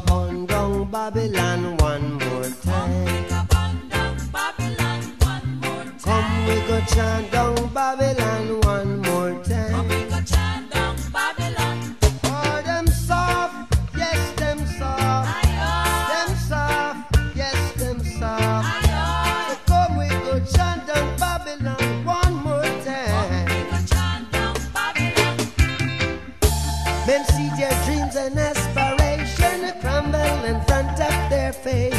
burn down Babylon one more time. Come we go chant down Babylon one more time. Oh, them soft, yes, them soft. Them soft, yes, them soft. So come we go chant down Babylon one more time. Men see their dreams and aspiration crumble in front of their face.